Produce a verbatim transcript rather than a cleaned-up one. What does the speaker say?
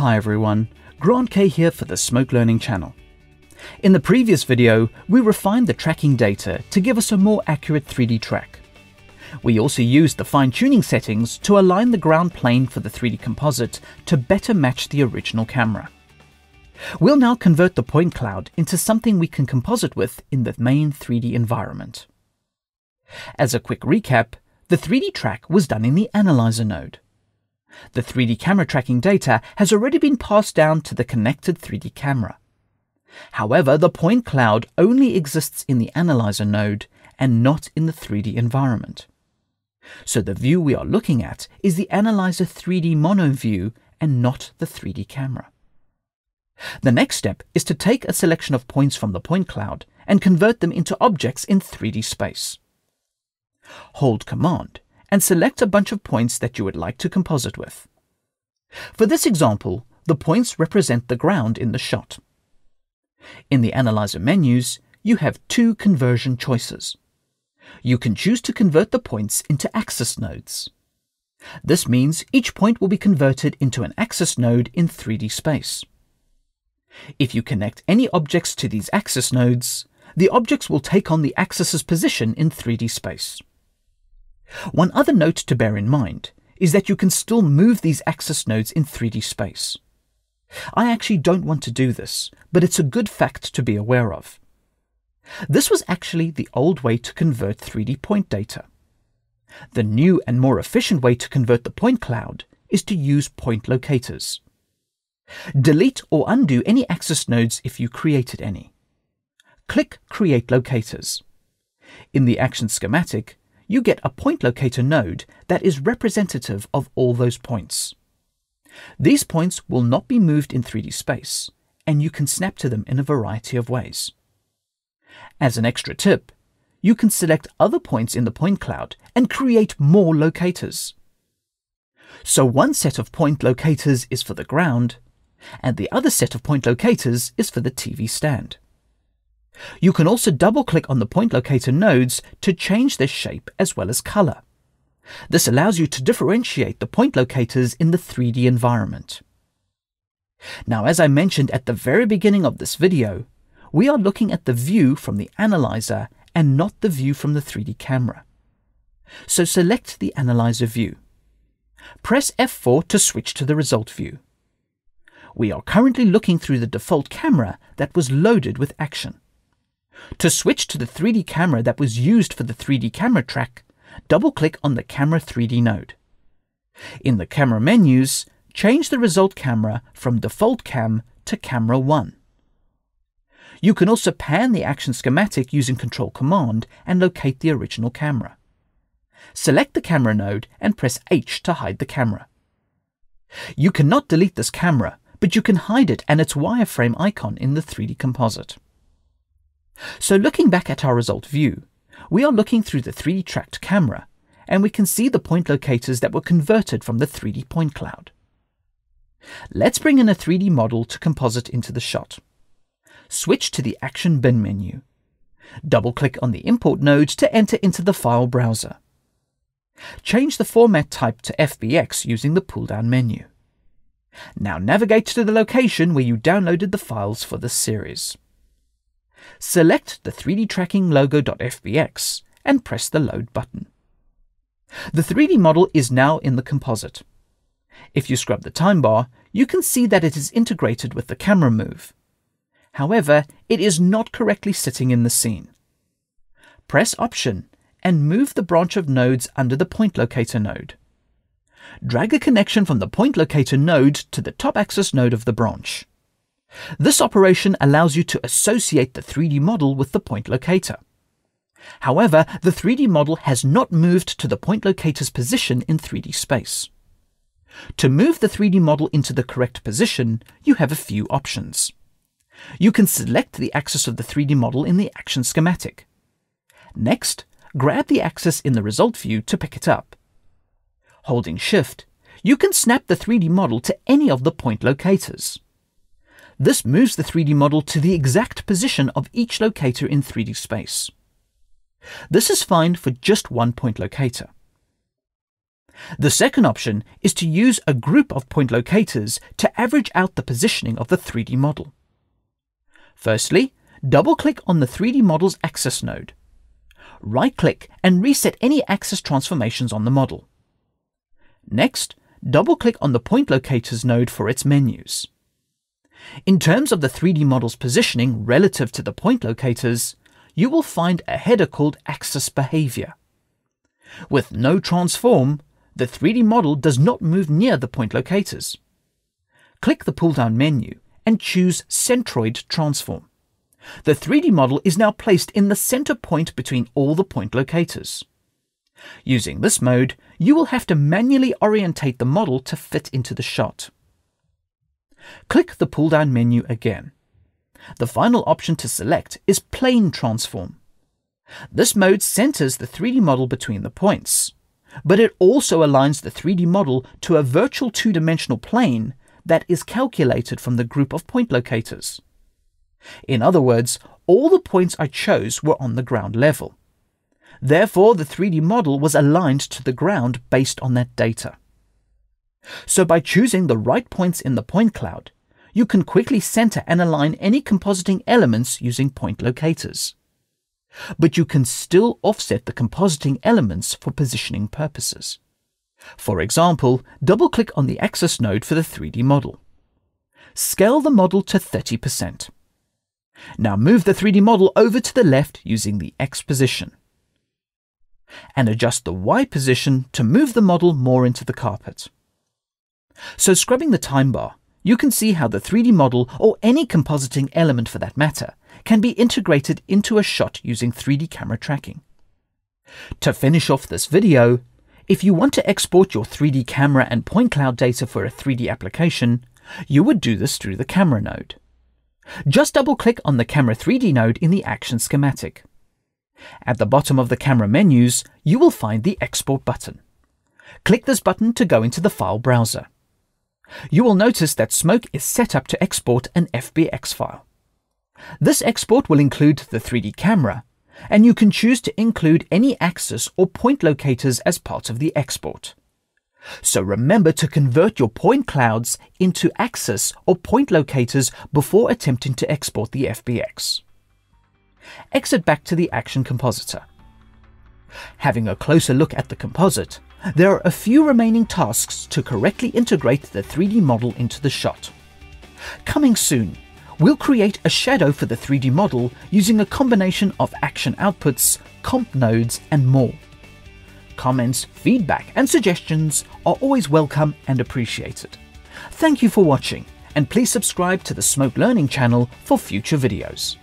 Hi everyone, Grant K here for the Smoke Learning channel. In the previous video, we refined the tracking data to give us a more accurate three D track. We also used the fine-tuning settings to align the ground plane for the three D composite to better match the original camera. We'll now convert the point cloud into something we can composite with in the main three D environment. As a quick recap, the three D track was done in the Analyzer node. The three D camera tracking data has already been passed down to the connected three D camera. However, the point cloud only exists in the Analyzer node and not in the three D environment. So the view we are looking at is the Analyzer three D mono view and not the three D camera. The next step is to take a selection of points from the point cloud and convert them into objects in three D space. Hold Command and select a bunch of points that you would like to composite with. For this example, the points represent the ground in the shot. In the Analyzer menus, you have two conversion choices. You can choose to convert the points into axis nodes. This means each point will be converted into an axis node in three D space. If you connect any objects to these axis nodes, the objects will take on the axis's position in three D space. One other note to bear in mind is that you can still move these axis nodes in three D space. I actually don't want to do this, but it's a good fact to be aware of. This was actually the old way to convert three D point data. The new and more efficient way to convert the point cloud is to use point locators. Delete or undo any axis nodes if you created any. Click Create Locators. In the action schematic, you get a point locator node that is representative of all those points. These points will not be moved in three D space, and you can snap to them in a variety of ways. As an extra tip, you can select other points in the point cloud and create more locators. So one set of point locators is for the ground, and the other set of point locators is for the T V stand. You can also double-click on the point locator nodes to change their shape as well as color. This allows you to differentiate the point locators in the three D environment. Now, as I mentioned at the very beginning of this video, we are looking at the view from the Analyzer and not the view from the three D camera. So select the Analyzer view. Press F four to switch to the result view. We are currently looking through the default camera that was loaded with action. To switch to the three D camera that was used for the three D camera track, double-click on the Camera three D node. In the camera menus, change the result camera from Default Cam to Camera one. You can also pan the action schematic using Control Command and locate the original camera. Select the camera node and press H to hide the camera. You cannot delete this camera, but you can hide it and its wireframe icon in the three D composite. So looking back at our result view, we are looking through the three D tracked camera, and we can see the point locators that were converted from the three D point cloud. Let's bring in a three D model to composite into the shot. Switch to the Action Bin menu. Double-click on the Import node to enter into the file browser. Change the format type to F B X using the pull-down menu. Now navigate to the location where you downloaded the files for this series. Select the three D tracking logo.fbx and press the Load button. The three D model is now in the composite. If you scrub the time bar, you can see that it is integrated with the camera move. However, it is not correctly sitting in the scene. Press Option and move the branch of nodes under the point locator node. Drag a connection from the point locator node to the top axis node of the branch. This operation allows you to associate the three D model with the point locator. However, the three D model has not moved to the point locator's position in three D space. To move the three D model into the correct position, you have a few options. You can select the axis of the three D model in the action schematic. Next, grab the axis in the result view to pick it up. Holding Shift, you can snap the three D model to any of the point locators. This moves the three D model to the exact position of each locator in three D space. This is fine for just one point locator. The second option is to use a group of point locators to average out the positioning of the three D model. Firstly, double-click on the three D model's axis node. Right-click and reset any axis transformations on the model. Next, double-click on the point locators node for its menus. In terms of the three D model's positioning relative to the point locators, you will find a header called Axis Behavior. With no transform, the three D model does not move near the point locators. Click the pull-down menu and choose Centroid Transform. The three D model is now placed in the center point between all the point locators. Using this mode, you will have to manually orientate the model to fit into the shot. Click the pull-down menu again. The final option to select is Plane Transform. This mode centers the three D model between the points, but it also aligns the three D model to a virtual two-dimensional plane that is calculated from the group of point locators. In other words, all the points I chose were on the ground level. Therefore, the three D model was aligned to the ground based on that data. So by choosing the right points in the point cloud, you can quickly center and align any compositing elements using point locators. But you can still offset the compositing elements for positioning purposes. For example, double-click on the axis node for the three D model. Scale the model to thirty percent. Now move the three D model over to the left using the X position. And adjust the Y position to move the model more into the carpet. So scrubbing the time bar, you can see how the three D model, or any compositing element for that matter, can be integrated into a shot using three D camera tracking. To finish off this video, if you want to export your three D camera and point cloud data for a three D application, you would do this through the camera node. Just double-click on the Camera three D node in the Action schematic. At the bottom of the camera menus, you will find the Export button. Click this button to go into the file browser. You will notice that Smoke is set up to export an F B X file. This export will include the three D camera, and you can choose to include any axis or point locators as part of the export. So remember to convert your point clouds into axis or point locators before attempting to export the F B X. Exit back to the Action Compositor. Having a closer look at the composite, there are a few remaining tasks to correctly integrate the three D model into the shot. Coming soon, we'll create a shadow for the three D model using a combination of action outputs, comp nodes, and more. Comments, feedback, and suggestions are always welcome and appreciated. Thank you for watching, and please subscribe to the Smoke Learning channel for future videos.